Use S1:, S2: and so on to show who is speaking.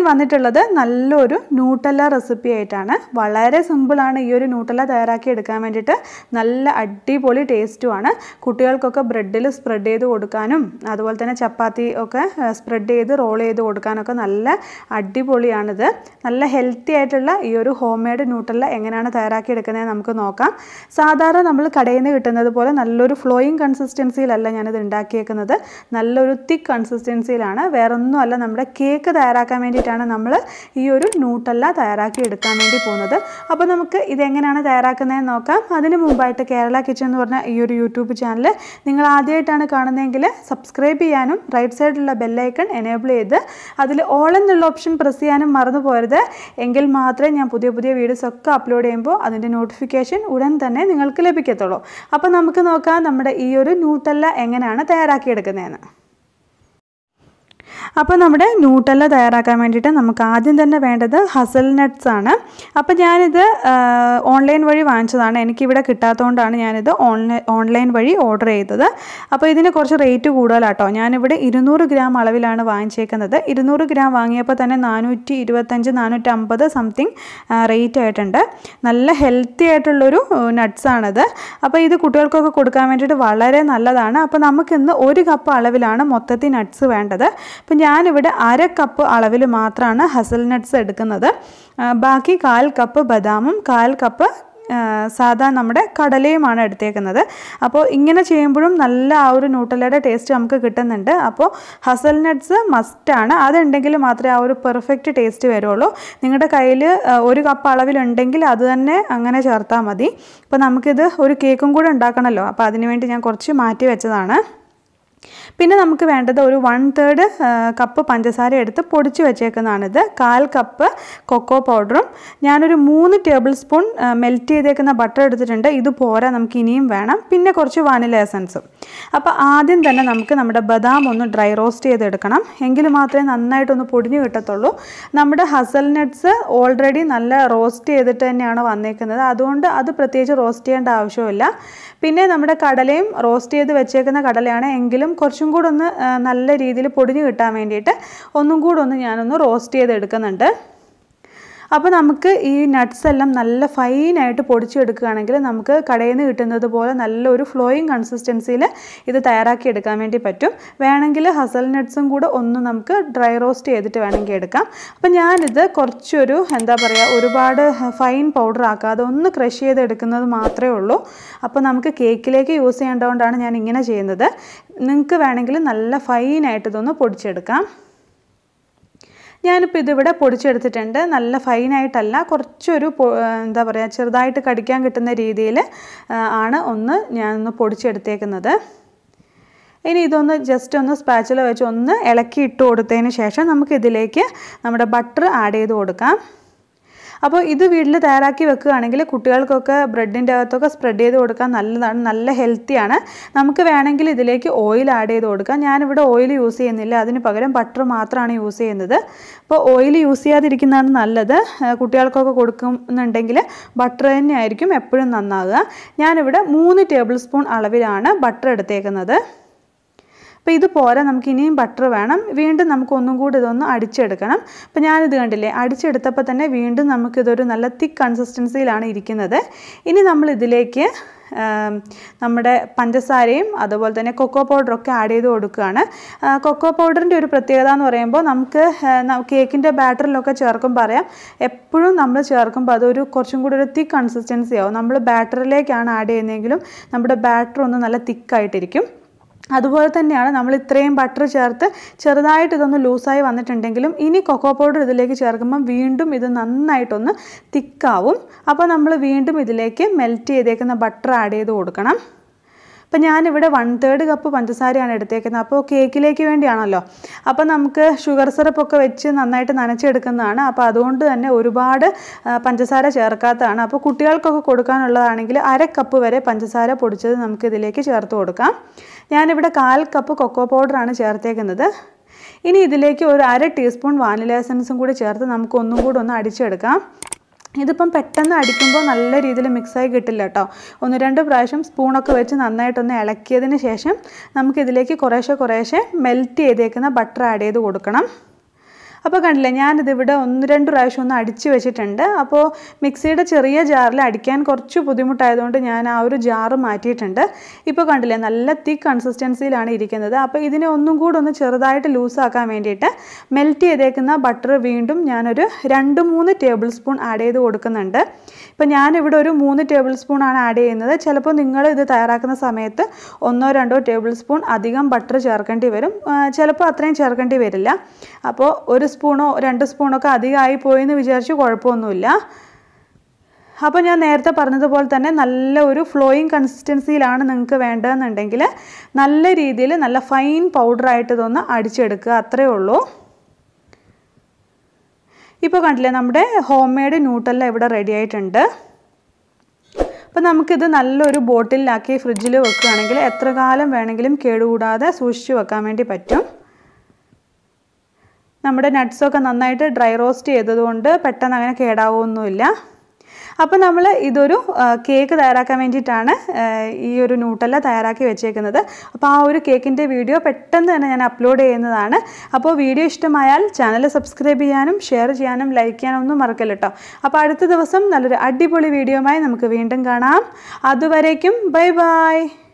S1: വന്നിട്ടുള്ളത് നല്ലൊരു Nutella recipe ആയിട്ടാണ്. വളരെ സിമ്പിളാണ് ഈ ഒരു ന്യൂട്ടല്ല തയ്യാറാക്കി എടുക്കാൻ വേണ്ടിയിട്ട്. നല്ല അടിപൊളി ടേസ്റ്റുമാണ്. കുട്ടികൾക്കൊക്കെ ബ്രെഡിൽ സ്പ്രെഡ് ചെയ്ത് കൊടുക്കാനും അതുപോലെ തന്നെ ചപ്പാത്തി ഒക്കെ സ്പ്രെഡ് ചെയ്ത് റോൾ ചെയ്ത് കൊടുക്കാനൊക്കെ നല്ല അടിപൊളിയാണിത്. നല്ല ഹെൽത്തി ആയിട്ടുള്ള ഈ ഒരു ഹോം മെയ്ഡ് ന്യൂട്ടല്ല എങ്ങനെയാണ് തയ്യാറാക്കി എടുക്കുന്നത് നമുക്ക് നോക്കാം. സാധാരണ നമ്മൾ കടയിൽ നിന്ന് കിട്ടുന്നത് പോലെ നല്ലൊരു ഫ്ലോയിങ് കൺസിസ്റ്റൻസിയിലല്ല ഞാനിത് ഉണ്ടാക്കിയേക്കുന്നത്. നല്ലൊരു തിക്ക് കൺസിസ്റ്റൻസിയിലാണ്. വേറൊന്നുമല്ല, നമ്മുടെ കേക്ക് തയ്യാറാക്കാൻ വേണ്ടിയിട്ടാണ് നമ്മൾ ഈ ഒരു ന്യൂട്ടല്ല തയ്യാറാക്കി എടുക്കാൻ വേണ്ടി പോകുന്നത്. അപ്പോൾ നമുക്ക് ഇതെങ്ങനെയാണ് തയ്യാറാക്കുന്നതെന്ന് നോക്കാം. അതിന് മുമ്പായിട്ട് കേരള കിച്ചൺ എന്ന് പറഞ്ഞ ഈ ഒരു യൂട്യൂബ് ചാനൽ നിങ്ങൾ ആദ്യമായിട്ടാണ് കാണുന്നതെങ്കിൽ സബ്സ്ക്രൈബ് ചെയ്യാനും റൈറ്റ് സൈഡിലുള്ള ബെല്ലൈക്കൺ എനേബിൾ ചെയ്ത് അതിൽ ഓൾ എന്നുള്ള ഓപ്ഷൻ പ്രസ് ചെയ്യാനും മറന്നു പോകരുത്. എങ്കിൽ മാത്രമേ ഞാൻ പുതിയ പുതിയ വീഡിയോസ് ഒക്കെ അപ്ലോഡ് ചെയ്യുമ്പോൾ അതിൻ്റെ നോട്ടിഫിക്കേഷൻ ഉടൻ തന്നെ നിങ്ങൾക്ക് ലഭിക്കത്തുള്ളൂ. അപ്പോൾ നമുക്ക് നോക്കാം നമ്മുടെ ഈ ഒരു ന്യൂട്ടല്ല എങ്ങനെയാണ് തയ്യാറാക്കിയെടുക്കുന്നതെന്ന്. അപ്പോൾ നമ്മുടെ ന്യൂട്ടല്ല തയ്യാറാക്കാൻ വേണ്ടിയിട്ട് നമുക്ക് ആദ്യം തന്നെ വേണ്ടത് ഹസൽനട്ട്സ് ആണ്. അപ്പോൾ ഞാനിത് ഓൺലൈൻ വഴി വാങ്ങിച്ചതാണ്. എനിക്കിവിടെ കിട്ടാത്തതുകൊണ്ടാണ് ഞാനിത് ഓൺലൈൻ വഴി ഓർഡർ ചെയ്തത്. അപ്പോൾ ഇതിന് കുറച്ച് റേറ്റ് കൂടുതലാട്ടോ. ഞാനിവിടെ 200 ഗ്രാം അളവിലാണ് വാങ്ങിച്ചേക്കുന്നത്. 200 ഗ്രാം വാങ്ങിയപ്പോൾ തന്നെ 425 450 സംതിങ് റേറ്റ് ആയിട്ടുണ്ട്. നല്ല ഹെൽത്തി ആയിട്ടുള്ളൊരു നട്ട്സാണിത്. അപ്പോൾ ഇത് കുട്ടികൾക്കൊക്കെ കൊടുക്കാൻ വേണ്ടിയിട്ട് വളരെ നല്ലതാണ്. അപ്പോൾ നമുക്കിന്ന് 1 കപ്പ് അളവിലാണ് മൊത്തത്തിൽ നട്ട്സ് വേണ്ടത്. അപ്പം ഞാനിവിടെ 1/2 കപ്പ് അളവിൽ മാത്രമാണ് ഹസൽനട്ട്സ് എടുക്കുന്നത്. ബാക്കി 1/4 കപ്പ് ബദാമും 1/4 കപ്പ് സാധാ നമ്മുടെ കടലയുമാണ് എടുത്തേക്കുന്നത്. അപ്പോൾ ഇങ്ങനെ ചെയ്യുമ്പോഴും നല്ല ആ ഒരു ന്യൂട്ടല്ലയുടെ ടേസ്റ്റ് നമുക്ക് കിട്ടുന്നുണ്ട്. അപ്പോൾ ഹസൽനട്ട്സ് മസ്റ്റാണ്. അതുണ്ടെങ്കിൽ മാത്രമേ ആ ഒരു പെർഫെക്റ്റ് ടേസ്റ്റ് വരുള്ളൂ. നിങ്ങളുടെ കയ്യിൽ 1 കപ്പ് അളവിലുണ്ടെങ്കിൽ അത് തന്നെ അങ്ങനെ ചേർത്താൽ മതി. അപ്പോൾ നമുക്കിത് ഒരു കേക്കും കൂടെ ഉണ്ടാക്കണമല്ലോ. അപ്പോൾ അതിനുവേണ്ടി ഞാൻ കുറച്ച് മാറ്റി വെച്ചതാണ്. പിന്നെ നമുക്ക് വേണ്ടത് ഒരു 1/3 കപ്പ് പഞ്ചസാര എടുത്ത് പൊടിച്ച് വെച്ചേക്കുന്നതാണിത്. 1/4 കപ്പ് കൊക്കോ പൗഡറും ഞാനൊരു 3 ടേബിൾ സ്പൂൺ മെൽറ്റ് ചെയ്തേക്കുന്ന ബട്ടർ എടുത്തിട്ടുണ്ട്. ഇത് പോരാ, നമുക്ക് ഇനിയും വേണം. പിന്നെ കുറച്ച് വാനില എസൻസും. അപ്പോൾ ആദ്യം തന്നെ നമുക്ക് നമ്മുടെ ബദാം ഒന്ന് ഡ്രൈ റോസ്റ്റ് ചെയ്തെടുക്കണം. എങ്കിൽ മാത്രമേ നന്നായിട്ടൊന്ന് പൊടിഞ്ഞ് കിട്ടത്തുള്ളൂ. നമ്മുടെ ഹസൽനട്ട്സ് ഓൾറെഡി നല്ല റോസ്റ്റ് ചെയ്തിട്ട് തന്നെയാണ് വന്നേക്കുന്നത്. അതുകൊണ്ട് അത് പ്രത്യേകിച്ച് റോസ്റ്റ് ചെയ്യേണ്ട ആവശ്യമില്ല. പിന്നെ നമ്മുടെ കടലയും റോസ്റ്റ് ചെയ്ത് വെച്ചേക്കുന്ന കടലയാണ്. എങ്കിലും കുറച്ചും കൂടെ ഒന്ന് നല്ല രീതിയിൽ പൊടിഞ്ഞ് കിട്ടാൻ വേണ്ടിയിട്ട് ഒന്നും കൂടെ ഞാനൊന്ന് റോസ്റ്റ് ചെയ്തെടുക്കുന്നുണ്ട്. അപ്പോൾ നമുക്ക് ഈ നട്ട്സ് എല്ലാം നല്ല ഫൈനായിട്ട് പൊടിച്ചെടുക്കുകയാണെങ്കിൽ നമുക്ക് കടയിൽ നിന്ന് കിട്ടുന്നത് പോലെ നല്ലൊരു ഫ്ലോയിങ് കൺസിസ്റ്റൻസിയിൽ ഇത് തയ്യാറാക്കി എടുക്കാൻ വേണ്ടി പറ്റും. വേണമെങ്കിൽ ഹസൽനട്ട്സും കൂടെ ഒന്ന് നമുക്ക് ഡ്രൈ റോസ്റ്റ് ചെയ്തിട്ട് വേണമെങ്കിൽ എടുക്കാം. അപ്പോൾ ഞാനിത് കുറച്ചൊരു ഒരുപാട് ഫൈൻ പൗഡർ ആക്കാതെ ഒന്ന് ക്രഷ് ചെയ്തെടുക്കുന്നത് മാത്രമേ ഉള്ളൂ. അപ്പോൾ നമുക്ക് കേക്കിലേക്ക് യൂസ് ചെയ്യേണ്ടതുകൊണ്ടാണ് ഞാൻ ഇങ്ങനെ ചെയ്യുന്നത്. നിങ്ങൾക്ക് വേണമെങ്കിൽ നല്ല ഫൈനായിട്ട് ഇതൊന്ന് പൊടിച്ചെടുക്കാം. ഞാനിപ്പോൾ ഇതിവിടെ പൊടിച്ചെടുത്തിട്ടുണ്ട്. നല്ല ഫൈനായിട്ടല്ല, കുറച്ചൊരു ചെറുതായിട്ട് കടിക്കാൻ കിട്ടുന്ന രീതിയിൽ ആണ് ഞാനൊന്ന് പൊടിച്ചെടുത്തേക്കുന്നത്. ഇനി ഇതൊന്ന് ജസ്റ്റ് ഒന്ന് സ്പാച്ചുല വെച്ച് ഒന്ന് ഇളക്കി ഇട്ട് കൊടുത്തതിന് ശേഷം നമുക്കിതിലേക്ക് നമ്മുടെ ബട്ടർ ആഡ് ചെയ്ത് കൊടുക്കാം. അപ്പോൾ ഇത് വീട്ടിൽ തയ്യാറാക്കി വെക്കുകയാണെങ്കിൽ കുട്ടികൾക്കൊക്കെ ബ്രെഡിൻ്റെ അകത്തൊക്കെ സ്പ്രെഡ് ചെയ്ത് കൊടുക്കാൻ നല്ലതാണ്. നല്ല ഹെൽത്തിയാണ്. നമുക്ക് വേണമെങ്കിൽ ഇതിലേക്ക് ഓയിൽ ആഡ് ചെയ്ത് കൊടുക്കാം. ഞാനിവിടെ ഓയിൽ യൂസ് ചെയ്യുന്നില്ല. അതിന് പകരം ബട്ടർ മാത്രമാണ് യൂസ് ചെയ്യുന്നത്. അപ്പോൾ ഓയിൽ യൂസ് ചെയ്യാതിരിക്കുന്നതാണ് നല്ലത്. കുട്ടികൾക്കൊക്കെ കൊടുക്കുന്നുണ്ടെങ്കിൽ ബട്ടർ തന്നെയായിരിക്കും എപ്പോഴും നന്നാവുക. ഞാനിവിടെ 3 ടേബിൾ സ്പൂൺ അളവിലാണ് ബട്ടർ എടുത്തേക്കുന്നത്. അപ്പോൾ ഇത് പോരാ, നമുക്ക് ഇനിയും ബട്ടർ വേണം. വീണ്ടും നമുക്ക് ഒന്നും കൂടി ഇതൊന്ന് അടിച്ചെടുക്കണം. അപ്പോൾ ഞാനിത് കണ്ടില്ലേ, അടിച്ചെടുത്തപ്പോൾ തന്നെ വീണ്ടും നമുക്കിതൊരു നല്ല തിക്ക് കൺസിസ്റ്റൻസിയിലാണ് ഇരിക്കുന്നത്. ഇനി നമ്മളിതിലേക്ക് നമ്മുടെ പഞ്ചസാരയും അതുപോലെ തന്നെ കൊക്കോ പൗഡറൊക്കെ ആഡ് ചെയ്ത് കൊടുക്കുകയാണ്. കൊക്കോ പൗഡറിൻ്റെ ഒരു പ്രത്യേകത എന്ന് പറയുമ്പോൾ നമുക്ക് കേക്കിൻ്റെ ബാറ്ററിലൊക്കെ ചേർക്കുമ്പോൾ അറിയാം, എപ്പോഴും നമ്മൾ ചേർക്കുമ്പോൾ അതൊരു കുറച്ചും കൂടി ഒരു തിക്ക് കൺസിസ്റ്റൻസി ആവും. നമ്മൾ ബാറ്ററിലേക്കാണ് ആഡ് ചെയ്യുന്നതെങ്കിലും നമ്മുടെ ബാറ്റർ ഒന്ന് നല്ല തിക്കായിട്ടിരിക്കും. അതുപോലെ തന്നെയാണ് നമ്മൾ ഇത്രയും ബട്ടർ ചേർത്ത് ചെറുതായിട്ട് ഇതൊന്ന് ലൂസായി വന്നിട്ടുണ്ടെങ്കിലും ഇനി കൊക്കോ പൗഡർ ഇതിലേക്ക് ചേർക്കുമ്പം വീണ്ടും ഇത് നന്നായിട്ടൊന്ന് തിക്കാവും. അപ്പോൾ നമ്മൾ വീണ്ടും ഇതിലേക്ക് മെൽറ്റ് ചെയ്തേക്കുന്ന ബട്ടർ ആഡ് ചെയ്ത് കൊടുക്കണം. അപ്പോൾ ഞാനിവിടെ 1/3 കപ്പ് പഞ്ചസാരയാണ് എടുത്തേക്കുന്നത്. അപ്പോൾ കേക്കിലേക്ക് വേണ്ടിയാണല്ലോ. അപ്പോൾ നമുക്ക് ഷുഗർ സിറപ്പൊക്കെ വെച്ച് നന്നായിട്ട് നനച്ചെടുക്കുന്നതാണ്. അപ്പോൾ അതുകൊണ്ട് തന്നെ ഒരുപാട് പഞ്ചസാര ചേർക്കാത്തതാണ്. അപ്പോൾ കുട്ടികൾക്കൊക്കെ കൊടുക്കാനുള്ളതാണെങ്കിൽ 1/2 കപ്പ് വരെ പഞ്ചസാര പൊടിച്ചത് നമുക്കിതിലേക്ക് ചേർത്ത് കൊടുക്കാം. ഞാനിവിടെ 1/4 കപ്പ് കൊക്കോ പൗഡറാണ് ചേർത്തേക്കുന്നത്. ഇനി ഇതിലേക്ക് ഒരു 1/2 ടീസ്പൂൺ വാനില എസൻസും കൂടി ചേർത്ത് നമുക്ക് ഒന്നും കൂടി ഒന്ന് അടിച്ചെടുക്കാം. ഇതിപ്പം പെട്ടെന്ന് അടിക്കുമ്പോൾ നല്ല രീതിയിൽ മിക്സായി കിട്ടില്ല കേട്ടോ. 1-2 പ്രാവശ്യം സ്പൂണൊക്കെ വെച്ച് നന്നായിട്ടൊന്ന് ഇളക്കിയതിന് ശേഷം നമുക്കിതിലേക്ക് കുറേശ്ശെ മെൽറ്റ് ചെയ്തേക്കുന്ന ബട്ടർ ആഡ് ചെയ്ത് കൊടുക്കണം. അപ്പോൾ കണ്ടില്ലേ, ഞാനിതിവിടെ 1-2 പ്രാവശ്യം ഒന്ന് അടിച്ച് വെച്ചിട്ടുണ്ട്. അപ്പോൾ മിക്സിയുടെ ചെറിയ ജാറിൽ അടിക്കാൻ കുറച്ച് ബുദ്ധിമുട്ടായതുകൊണ്ട് ഞാൻ ആ ഒരു ജാറ് മാറ്റിയിട്ടുണ്ട്. ഇപ്പോൾ കണ്ടില്ലേ, നല്ല തിക്ക് കൺസിസ്റ്റൻസിയിലാണ് ഇരിക്കുന്നത്. അപ്പോൾ ഇതിനെ ഒന്നും കൂടെ ഒന്ന് ചെറുതായിട്ട് ലൂസാക്കാൻ വേണ്ടിയിട്ട് മെൽറ്റ് ചെയ്തേക്കുന്ന ബട്ടർ വീണ്ടും ഞാനൊരു 2-3 ടേബിൾ സ്പൂൺ ആഡ് ചെയ്ത് കൊടുക്കുന്നുണ്ട്. ഇപ്പോൾ ഞാനിവിടെ ഒരു 3 ടേബിൾ സ്പൂൺ ആണ് ആഡ് ചെയ്യുന്നത്. ചിലപ്പോൾ നിങ്ങൾ ഇത് തയ്യാറാക്കുന്ന സമയത്ത് 1-2 ടേബിൾ സ്പൂൺ അധികം ബട്ടർ ചേർക്കേണ്ടി വരും. ചിലപ്പോൾ അത്രയും ചേർക്കേണ്ടി വരില്ല. അപ്പോൾ 1 സ്പൂണോ 2 സ്പൂണൊക്കെ അധികമായി പോയെന്ന് വിചാരിച്ച് കുഴപ്പമൊന്നുമില്ല. അപ്പോൾ ഞാൻ നേരത്തെ പറഞ്ഞതുപോലെ തന്നെ നല്ല ഒരു ഫ്ലോയിങ് കൺസിസ്റ്റൻസിയിലാണ് നിങ്ങൾക്ക് വേണ്ടതെന്നുണ്ടെങ്കിൽ നല്ല രീതിയിൽ നല്ല ഫൈൻ പൗഡറായിട്ട് ഇതൊന്ന് അടിച്ചെടുക്കുക, അത്രയേ ഉള്ളൂ. ഇപ്പോൾ കണ്ടില്ലേ, നമ്മുടെ ഹോം മെയ്ഡ് ന്യൂട്ടെല്ല ഇവിടെ റെഡി ആയിട്ടുണ്ട്. അപ്പോൾ നമുക്കിത് നല്ലൊരു ബോട്ടിലാക്കി ഫ്രിഡ്ജിൽ വെക്കുകയാണെങ്കിൽ എത്ര കാലം വേണമെങ്കിലും കേടുകൂടാതെ സൂക്ഷിച്ച് വെക്കാൻ വേണ്ടി പറ്റും. നമ്മുടെ നട്ട്സൊക്കെ നന്നായിട്ട് ഡ്രൈ റോസ്റ്റ് ചെയ്തതുകൊണ്ട് പെട്ടെന്ന് അങ്ങനെ കേടാവുമൊന്നുമില്ല. അപ്പോൾ നമ്മൾ ഇതൊരു കേക്ക് തയ്യാറാക്കാൻ വേണ്ടിയിട്ടാണ് ഈ ഒരു ന്യൂട്ടെല്ല തയ്യാറാക്കി വെച്ചേക്കുന്നത്. അപ്പോൾ ആ ഒരു കേക്കിൻ്റെ വീഡിയോ പെട്ടെന്ന് തന്നെ ഞാൻ അപ്ലോഡ് ചെയ്യുന്നതാണ്. അപ്പോൾ വീഡിയോ ഇഷ്ടമായാൽ ചാനൽ സബ്സ്ക്രൈബ് ചെയ്യാനും ഷെയർ ചെയ്യാനും ലൈക്ക് ചെയ്യാനും ഒന്നും മറക്കല്ല കേട്ടോ. അപ്പോൾ അടുത്ത ദിവസം നല്ലൊരു അടിപൊളി വീഡിയോയുമായി നമുക്ക് വീണ്ടും കാണാം. അതുവരേക്കും ബൈ ബൈ.